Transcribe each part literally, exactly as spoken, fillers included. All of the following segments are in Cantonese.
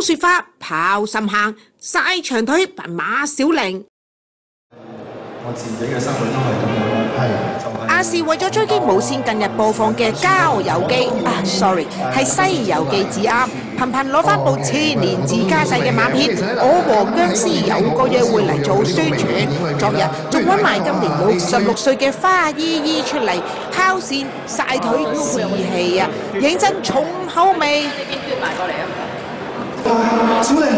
雪花跑深坑，晒長腿扮馬小玲。 我自己嘅生活都係咁樣啦，係就係。 亞視為咗追擊無線近日播放嘅《郊遊記》啊 ，sorry 係《西遊記》至啱，頻頻攞翻部千年自家製嘅馬片《我和僵屍有個約會》嚟做宣傳。昨日仲揾埋今年六十六歲嘅花姨姨出嚟拋線曬腿試戲啊，認真重口味。你邊端埋過嚟啊？ 小玲。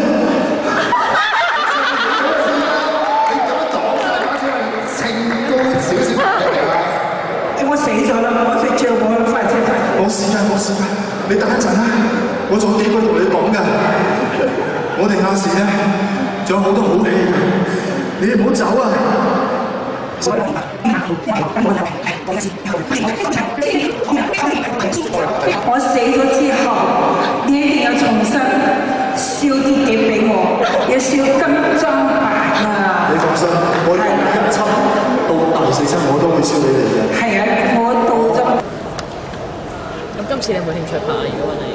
我死咗啦！我識叫我快啲快！ 冇事㗎，冇事㗎，你等一陣啦，我仲有幾句同你講㗎。我哋亞視咧，仲有好多好戲㗎，你哋唔好走啊！ 我死咗之後，你一定要重新燒啲碟俾我，要燒金裝版啊！ 你放心，我由一輯到第四輯我都會燒俾你嘅。 係啊，我到咗。 咁今次你有冇興趣拍啊？如果揾你？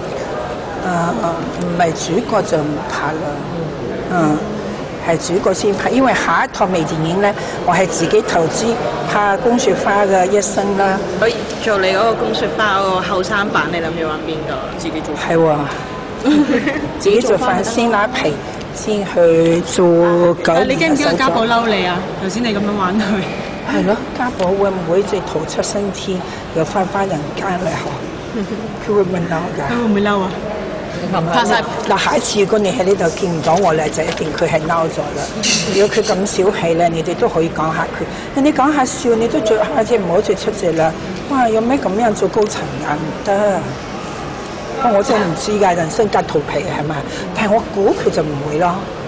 誒唔係主角就唔拍啦。嗯，係主角先拍，因為下一套微電影咧，我係自己投資拍宮雪花嘅一生啦。 可以做你嗰個宮雪花嗰個後生版，你諗住揾邊個？自己做。 係喎。自己做飯先拉皮，先去做九。 你驚唔驚家寶嬲你啊？頭先你咁樣玩佢。 係咯，家寶會唔會即係逃出生天，又翻返人間嚟學？佢會唔會嬲㗎？ 佢會唔會嬲啊？拍晒嗱，下一次如果你喺呢度見唔到我咧，就一定佢係嬲咗啦。如果佢咁小氣咧，你哋都可以講下佢。人哋講下笑，你都做下隻唔好再出隻啦。哇，有咩咁樣做高層啊？唔得。我真係唔知㗎，人生隔肚皮係咪？但係我估佢就唔會咯。